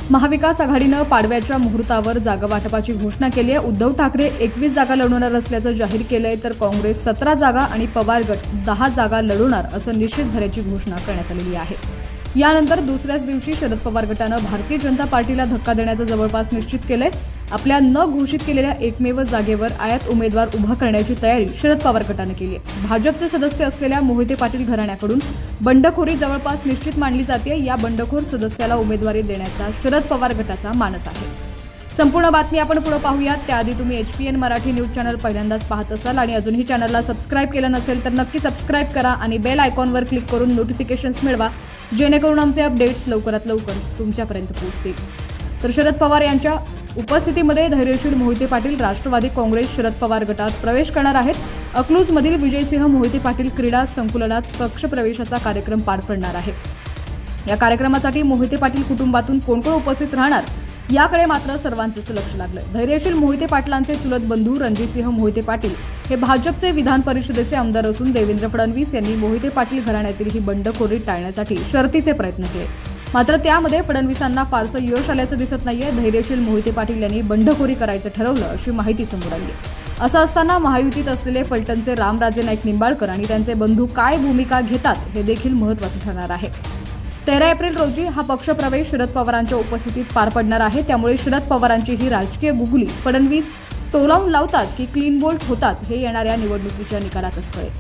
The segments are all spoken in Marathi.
महाविकास आघाडीनं पाडव्याच्या मुहूर्तावर जागा वाटपाची घोषणा केली आहे। उद्धव ठाकरे 21 जागा लढवणार असल्याचं जाहीर केलंय, तर काँग्रेस 17 जागा आणि पवार गट 10 जागा लढवणार असं निश्चित झाल्याची घोषणा करण्यात आलेली आहे। यानंतर दुसऱ्याच दिवशी शरद पवार गटानं भारतीय जनता पार्टीला धक्का देण्याचं जवळपास निश्चित केलंय। आपल्या न घोषित केलेल्या एकमेव जागेवर आयात उमेदवार उभा करण्याची तयारी शरद पवार गटानं केली आहे। भाजपचे सदस्य असलेल्या मोहिते पाटील घराण्याकडून बंडखोरी जवळपास निश्चित मानली जाते। या बंडखोर सदस्याला उमेदवारी देण्याचा शरद पवार गटाचा मानस आहे। संपूर्ण बातमी आपण पुढे पाहूयात त्याआधी तुम्ही HPN मराठी न्यूज चॅनल पहिल्यांदाच पाहत असाल आणि अजूनही चॅनलला सबस्क्राइब केलं नसेल तर नक्की सबस्क्राइब करा आणि बेल आयकॉनवर क्लिक करून नोटिफिकेशन्स मिळवा, जेणेकरून आमचे अपडेट्स लवकरात लवकर तुमच्यापर्यंत पोहोचतील। तर शरद पवार यांच्या उपस्थितीमध्ये धैर्यशील मोहिते पाटील राष्ट्रवादी काँग्रेस शरद पवार गटात प्रवेश करणार आहेत। अकलूजमधील विजयसिंह मोहिते पाटील क्रीडा संकुलात पक्षप्रवेशाचा कार्यक्रम पार पडणार आहे। या कार्यक्रमासाठी मोहिते पाटील कुटुंबातून कोण कोण उपस्थित राहणार याकडे मात्र सर्वांचेच लक्ष लागलं। धैर्यशील मोहिते पाटलांचे चुलत बंधू रणजितसिंह मोहिते पाटील हे भाजपचे विधान परिषदेचे आमदार असून देवेंद्र फडणवीस यांनी मोहिते पाटील घराण्यातील ही बंडखोरी टाळण्यासाठी शर्थीचे प्रयत्न केले, मात्र त्यामध्ये फडणवीसांना फारसं यश आल्याचं दिसत नाहीये। धैर्यशील मोहिते पाटील यांनी बंडखोरी करायचं ठरवलं अशी माहिती समोर आली। असं असताना महायुतीत असलेले फलटणचे रामराजे नाईक निंबाळकर आणि त्यांचे बंधू काय भूमिका घेतात हे देखील महत्त्वाचं ठरणार आहे। 13 एप्रिल रोजी हा पक्षप्रवेश शरद पवारांच्या उपस्थितीत पार पडणार आहे, त्यामुळे शरद पवारांची ही राजकीय गुगली फडणवीस तोलावून लावतात की क्लीन बोल्ट होतात हे येणाऱ्या निवडणुकीच्या निकालातच कळेल।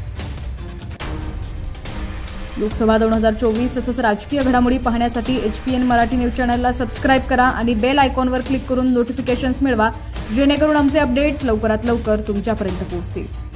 लोकसभा 2024 तसंच राजकीय घडामोडी पाहण्यासाठी HPN मराठी न्यूज चॅनलला सबस्क्राइब करा आणि बेल आयकॉनवर क्लिक करून नोटिफिकेशन्स मिळवा, जेणेकरून आमचे अपडेट्स लवकरात लवकर तुमच्यापर्यंत पोहोचतील।